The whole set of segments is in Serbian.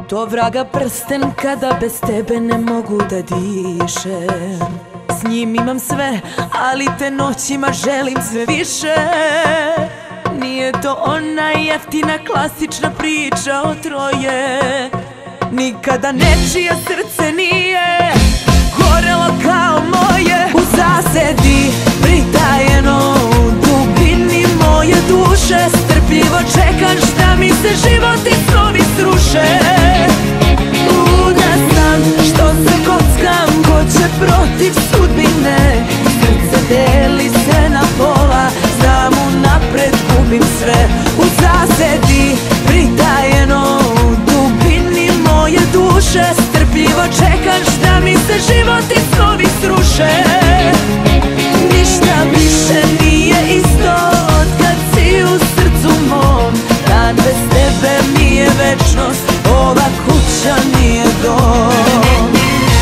To vraga prsten kada bez tebe ne mogu da dišem. S njim imam sve, ali te noćima želim sve više. Nije to ona jeftina klasična priča o troje. Nikada nečije srce nije gorelo kao moje. U zasedi pritajeno u dubini moje duše strpljivo čekaš da mi se život i snovi sruše. Luda sam što se kockam, ko će protiv sudbine. Srce deli se na pola, znam unapred gubim sve. U zasedi pritajeno u dubini moje duše strpljivo čekaš da mi se život i snovi sruše. Ništa više nije isto od kad si u srcu mom. Dan bez tebe mi je večnost, ova kuća nije dom.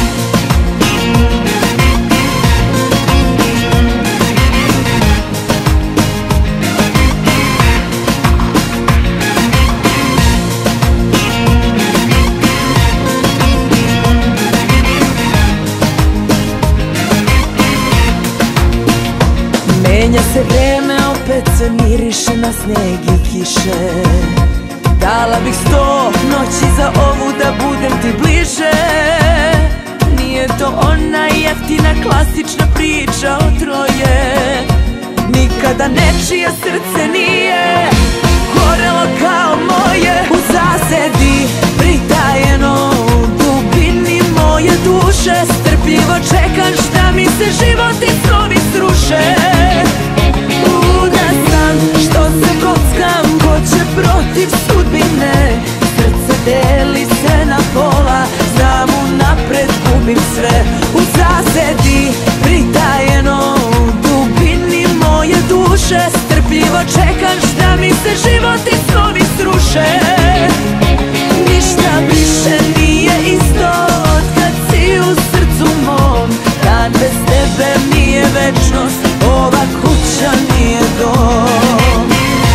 Menja se vreme, opet se miriše na sneg i kiše. Dala bih 100 noći za ovu da budem ti bliže. Nije to ona jeftina klasična priča o troje. Nikada nečije srce nije gorelo kao moje. U zasedi pritajeno u dubini moje duše strpljivo čekaš da mi se život i snovi sruše. Luda sam što se kockam, ko će protiv sudbine. Srce deli se na pola, znam unapred gubim sve. U zasedi pritajeno u dubini moje duše strpljivo čekaš da mi se život i snovi sruše. Ništa više nije isto od kad si u srcu mom. Dan bez tebe mi je večnost, ova kuća nije dom.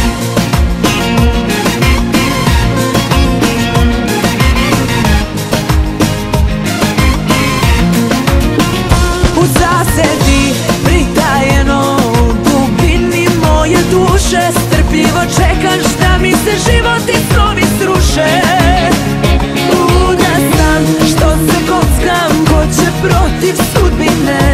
U zasedi pritajeno u dubini moje duše strpljivo čekaš da mi se život i snovi sruše. Luda sam što se kockam, ko će protiv sudbine.